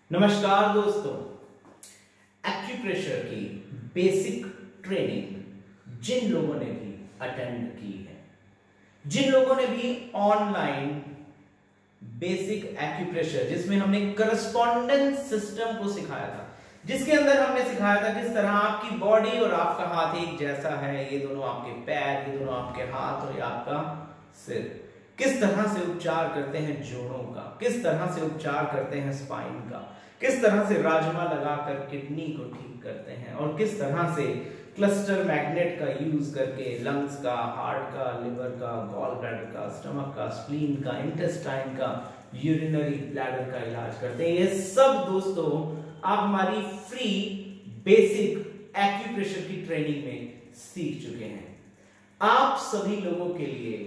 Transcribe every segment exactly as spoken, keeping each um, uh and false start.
नमस्कार दोस्तों, एक्यूप्रेशर की बेसिक ट्रेनिंग जिन लोगों ने भी अटेंड की है, जिन लोगों ने भी ऑनलाइन बेसिक एक्यूप्रेशर जिसमें हमने करस्पॉन्डेंस सिस्टम को सिखाया था, जिसके अंदर हमने सिखाया था किस तरह आपकी बॉडी और आपका हाथ एक जैसा है, ये दोनों आपके पैर, ये दोनों आपके हाथ और ये आपका सिर, किस तरह से उपचार करते हैं जोड़ों का, किस तरह से उपचार करते हैं स्पाइन का, किस तरह से राजमा लगाकर किडनी को ठीक करते हैं और किस तरह से क्लस्टर मैग्नेट का यूज करके लंग्स का, हार्ट का, लिवर का, गॉल ब्लैडर का, स्टमक का, स्प्लीन का, इंटेस्टाइन का, यूरिनरी ब्लैडर का इलाज करते हैं। ये सब दोस्तों आप हमारी फ्री बेसिक एक्यूप्रेशर की ट्रेनिंग में सीख चुके हैं। आप सभी लोगों के लिए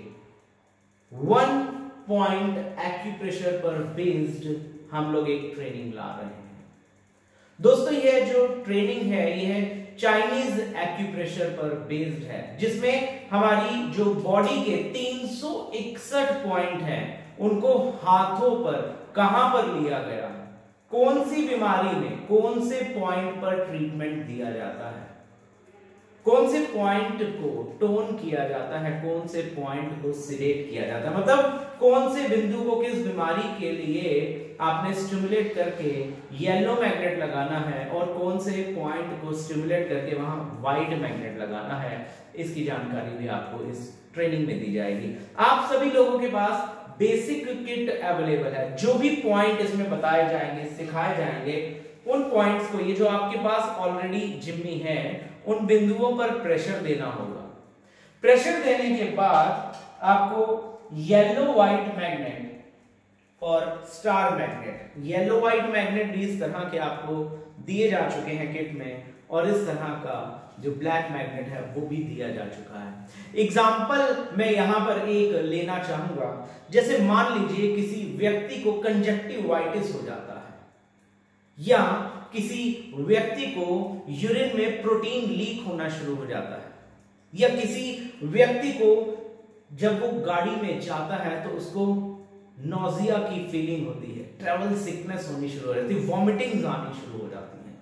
वन पॉइंट एक्यूप्रेशर पर बेस्ड हम लोग एक ट्रेनिंग ला रहे हैं। दोस्तों ये जो ट्रेनिंग है ये चाइनीज एक्यूप्रेशर पर बेस्ड है, जिसमें हमारी जो बॉडी के तीन सौ इकसठ पॉइंट हैं उनको हाथों पर कहां पर लिया गया, कौन सी बीमारी में कौन से पॉइंट पर ट्रीटमेंट दिया जाता है, कौन से पॉइंट को टोन किया जाता है, कौन से पॉइंट को सिलेक्ट किया जाता है, मतलब कौन से बिंदु को किस बीमारी के लिए आपने स्टिमुलेट करके येलो मैग्नेट लगाना है और कौन से पॉइंट को स्टिमुलेट करके वहां व्हाइट मैग्नेट लगाना है, इसकी जानकारी भी आपको इस ट्रेनिंग में दी जाएगी। आप सभी लोगों के पास बेसिक किट अवेलेबल है, जो भी पॉइंट इसमें बताए जाएंगे, सिखाए जाएंगे, उन पॉइंट्स को, ये जो आपके पास ऑलरेडी जिम्मी है, उन बिंदुओं पर प्रेशर देना होगा। प्रेशर देने के बाद आपको येलो व्हाइट मैग्नेट और star magnet, yellow white magnet भी इस तरह के आपको दिए जा चुके हैं किट में, और इस तरह का जो ब्लैक मैग्नेट है वो भी दिया जा चुका है। एग्जाम्पल मैं यहां पर एक लेना चाहूंगा, जैसे मान लीजिए किसी व्यक्ति को कंजक्टिवाइटिस हो जाता है, या किसी व्यक्ति को यूरिन में प्रोटीन लीक होना शुरू हो जाता है, या किसी व्यक्ति को जब वो गाड़ी में जाता है तो उसको नोजिया की फीलिंग होती है, ट्रैवल सिकनेस होनी शुरू हो जाती है, वॉमिटिंग्स आनी शुरू हो जाती है।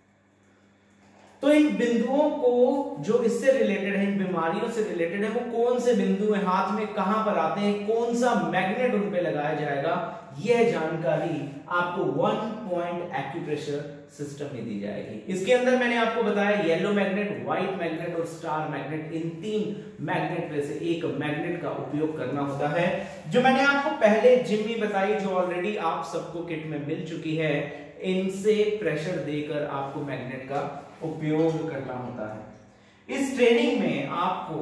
तो इन बिंदुओं को जो इससे रिलेटेड है, इन बीमारियों से रिलेटेड है, वो कौन से बिंदु है, हाथ में कहां पर आते हैं, कौन सा मैग्नेट उन पे लगाया जाएगा, यह जानकारी आपको वन पॉइंट एक्यूप्रेशर सिस्टम में दी जाएगी। इसके अंदर मैंने आपको बताया येलो मैग्नेट, व्हाइट मैग्नेट और स्टार मैग्नेट, इन तीन मैग्नेट में से एक मैग्नेट का उपयोग करना होता है, जो मैंने आपको पहले जिम्मी बताई, जो ऑलरेडी आप सबको किट में मिल चुकी है। इनसे प्रेशर देकर आपको मैग्नेट का उपयोग करना होता है। इस ट्रेनिंग में आपको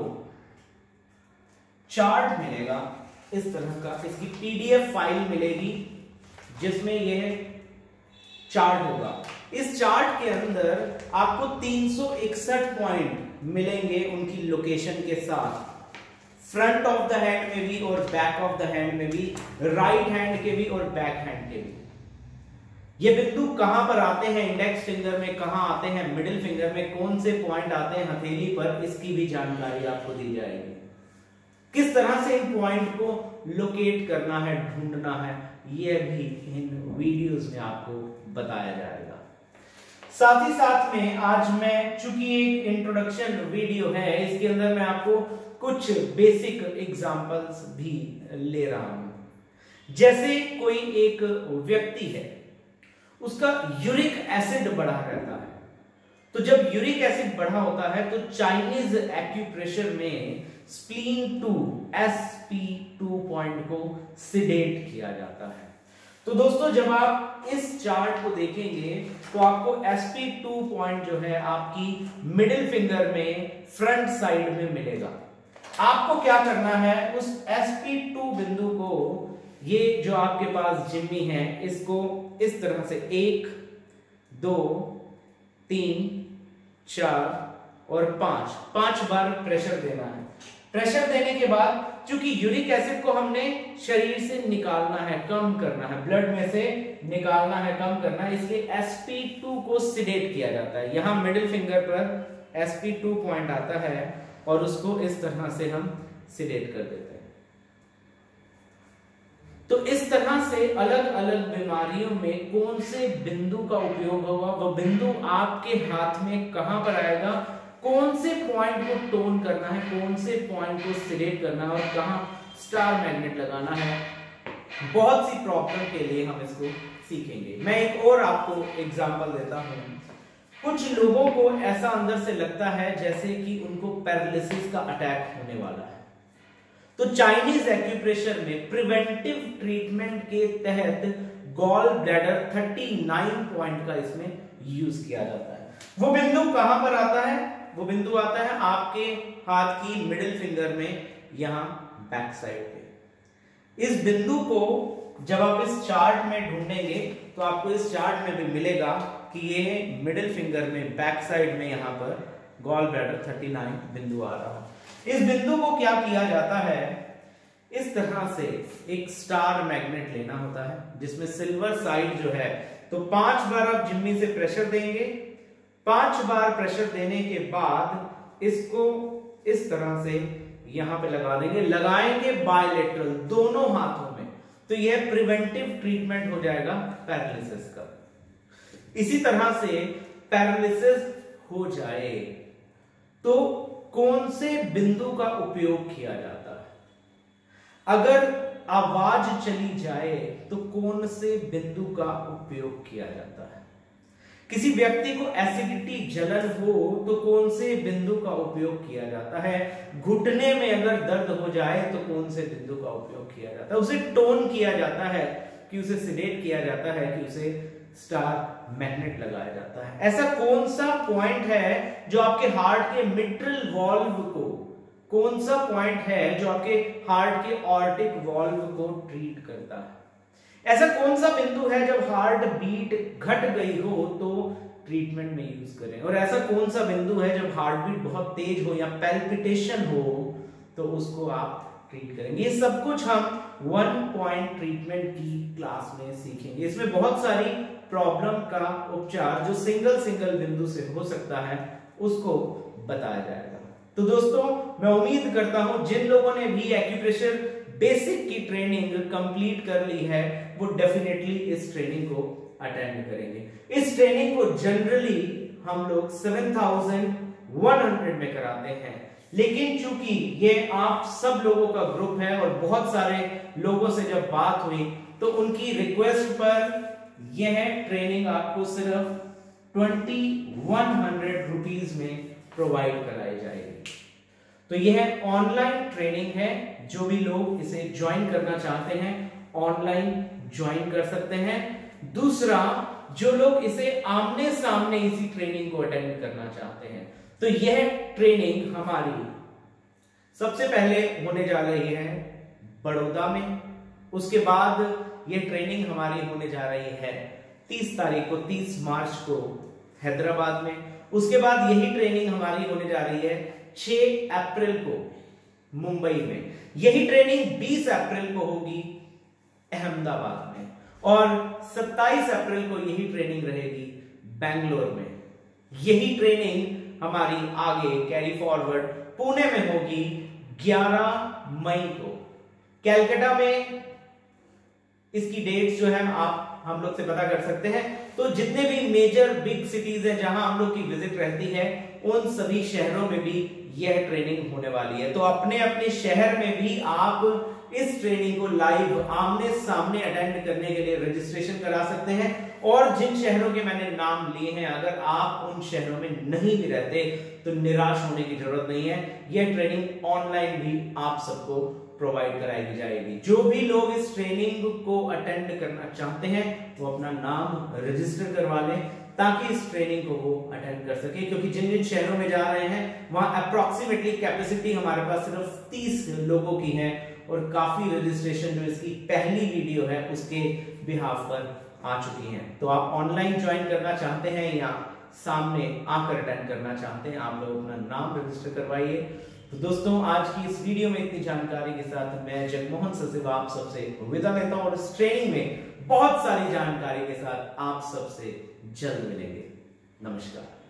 चार्ट मिलेगा इस तरह का, इसकी पीडीएफ फाइल मिलेगी जिसमें यह चार्ट होगा। इस चार्ट के अंदर आपको तीन सौ इकसठ पॉइंट मिलेंगे उनकी लोकेशन के साथ, फ्रंट ऑफ द हैंड में भी और बैक ऑफ द हैंड में भी, राइट हैंड के भी और बैक हैंड के भी। ये बिंदु कहां पर आते हैं, इंडेक्स फिंगर में कहां आते हैं, मिडिल फिंगर में कौन से पॉइंट आते हैं हथेली पर, इसकी भी जानकारी आपको दी जाएगी। किस तरह से इन पॉइंट को लोकेट करना है, ढूंढना है, यह भी इन वीडियोस में आपको बताया जाएगा। साथ ही साथ में आज मैं, चूंकि एक इंट्रोडक्शन वीडियो है, इसके अंदर मैं आपको कुछ बेसिक एग्जांपल्स भी ले रहा हूं। जैसे कोई एक व्यक्ति है, उसका यूरिक एसिड बढ़ा रहता है, तो जब यूरिक एसिड बढ़ा होता है तो चाइनीज एक्यूप्रेशर में spleen two S P two point को सिडेट किया जाता है। तो दोस्तों जब आप इस चार्ट को देखेंगे तो आपको एस पी टू पॉइंट जो है आपकी मिडिल फिंगर में फ्रंट साइड में मिलेगा। आपको क्या करना है, उस एस पी टू बिंदु को, ये जो आपके पास जिम्मी है, इसको इस तरह से एक, दो, तीन, चार और पांच पांच बार प्रेशर देना है। प्रेशर देने के बाद, चूंकि यूरिक एसिड को हमने शरीर से निकालना है, कम करना है, ब्लड में से निकालना है, कम करना है, इसलिए एस पी टू को सिडेट किया जाता है। यहां मिडिल फिंगर पर एस पी टू पॉइंट आता है और उसको इस तरह से हम सिडेट कर देते हैं। तो इस तरह से अलग अलग बीमारियों में कौन से बिंदु का उपयोग होगा, वो बिंदु आपके हाथ में कहां पर आएगा, कौन से पॉइंट को टोन करना है, कौन से पॉइंट को सिलेक्ट करना है और कहां स्टार मैग्नेट लगाना है, बहुत सी प्रॉब्लम के लिए हम इसको सीखेंगे। मैं एक और आपको एग्जांपल देता हूं। कुछ लोगों को ऐसा अंदर से लगता है जैसे कि उनको पैरालिसिस का अटैक होने वाला है, तो चाइनीज एक्यूप्रेशर में प्रिवेंटिव ट्रीटमेंट के तहत गॉल ब्लैडर उनतालीस पॉइंट का इसमें यूज किया जाता है। वो बिंदु कहां पर आता है, वो बिंदु आता है आपके हाथ की मिडिल फिंगर में, यहां बैक साइड पे। इस बिंदु को जब आप इस चार्ट में ढूंढेंगे तो आपको इस चार्ट में भी मिलेगा कि ये मिडिल फिंगर में बैक साइड में यहां पर गॉल ब्लैडर उनतालीस बिंदु आ रहा है। इस बिंदु को क्या किया जाता है, इस तरह से एक स्टार मैग्नेट लेना होता है जिसमें सिल्वर साइड जो है, तो पांच बार आप जिम्मी से प्रेशर देंगे। पांच बार प्रेशर देने के बाद इसको इस तरह से यहां पे लगा देंगे, लगाएंगे बायलेटरल दोनों हाथों में, तो यह प्रिवेंटिव ट्रीटमेंट हो जाएगा पैरालिसिस का। इसी तरह से पैरालिसिस हो जाए तो कौन से बिंदु का उपयोग किया जाता है, अगर आवाज चली जाए तो कौन से बिंदु का उपयोग किया जाता है, किसी व्यक्ति को एसिडिटी जलन हो तो कौन से बिंदु का उपयोग किया जाता है, घुटने में अगर दर्द हो जाए तो कौन से बिंदु का उपयोग किया जाता है, उसे टोन किया जाता है कि उसे सिलेक्ट किया जाता है, कि उसे स्टार मैग्नेट लगाया जाता है। ऐसा कौन सा पॉइंट है जो आपके हार्ट के मिट्रल वॉल्व को, कौन सा पॉइंट है जो आपके हार्ट के ऑर्टिक वॉल्व को ट्रीट करता है, ऐसा कौन सा बिंदु है जब हार्ट बीट घट गई हो तो ट्रीटमेंट में यूज करें, और ऐसा कौन सा बिंदु है जब हार्ट बीट बहुत तेज हो या पैल्पिटेशन हो तो उसको आप ट्रीट करेंगे। ये सब कुछ हम वन पॉइंट ट्रीटमेंट की क्लास में सीखेंगे। इसमें बहुत सारी प्रॉब्लम का उपचार जो सिंगल सिंगल बिंदु से हो सकता है उसको बताया जाएगा। तो दोस्तों, मैं उम्मीद करता हूं जिन लोगों ने भी एक्यूप्रेशर बेसिक की ट्रेनिंग कंप्लीट कर ली है वो डेफिनेटली इस ट्रेनिंग को अटेंड करेंगे। इस ट्रेनिंग को जनरली हम लोग सेवन थाउजेंड वन हंड्रेड में कराते हैं, लेकिन चूंकि ये आप सब लोगों का ग्रुप है और बहुत सारे लोगों से जब बात हुई तो उनकी रिक्वेस्ट पर यह ट्रेनिंग आपको सिर्फ ट्वेंटी वन हंड्रेड रुपीज में प्रोवाइड कराई जाएगी। तो यह ऑनलाइन ट्रेनिंग है, जो भी लोग इसे ज्वाइन करना चाहते हैं ऑनलाइन ज्वाइन कर सकते हैं। दूसरा, जो लोग इसे आमने सामने इसी ट्रेनिंग को अटेंड करना चाहते हैं तो यह ट्रेनिंग हमारी सबसे पहले होने जा रही है बड़ौदा में, उसके बाद यह ट्रेनिंग हमारी होने जा रही है तीस तारीख को, तीस मार्च को हैदराबाद में। उसके बाद यही ट्रेनिंग हमारी होने जा रही है छह अप्रैल को मुंबई में। यही ट्रेनिंग बीस अप्रैल को होगी अहमदाबाद में, और सत्ताईस अप्रैल को यही ट्रेनिंग रहेगी बेंगलोर में। यही ट्रेनिंग हमारी आगे कैरी फॉरवर्ड पुणे में होगी ग्यारह मई को। कैलकाटा में इसकी डेट्स जो है आप हम लोग से पता कर सकते हैं। तो जितने भी मेजर बिग सिटीज हैं जहां हम लोग की विजिट रहती है उन सभी शहरों में भी यह ट्रेनिंग होने वाली है। तो अपने अपने शहर में भी आप इस ट्रेनिंग को लाइव आमने सामने अटेंड करने के लिए रजिस्ट्रेशन करा सकते हैं। और जिन शहरों के मैंने नाम लिए हैं, अगर आप उन शहरों में नहीं भी रहते तो निराश होने की जरूरत नहीं है, यह ट्रेनिंग ऑनलाइन भी आप सबको प्रोवाइड कराई जाएगी। जो भी लोग इस ट्रेनिंग को अटेंड करना चाहते हैं वो अपना नाम रजिस्टर करवा लें ताकि इस ट्रेनिंग को वो अटेंड कर सके, क्योंकि जिन जिन शहरों में जा रहे हैं वहां अप्रोक्सीमेटली कैपेसिटी हमारे पास सिर्फ तीस लोगों की है और काफी रजिस्ट्रेशन जो इसकी पहली वीडियो है उसके बिहाफ पर आ चुकी हैं। तो आप ऑनलाइन ज्वाइन करना चाहते हैं या सामने आकर अटेंड करना चाहते हैं, आप लोग अपना नाम रजिस्टर करवाइए। तो दोस्तों, आज की इस वीडियो में इतनी जानकारी के साथ मैं जगमोहन सचिव आप सबसे विदा लेता हूं और इस ट्रेनिंग में बहुत सारी जानकारी के साथ आप सबसे जल्द मिलेंगे। नमस्कार।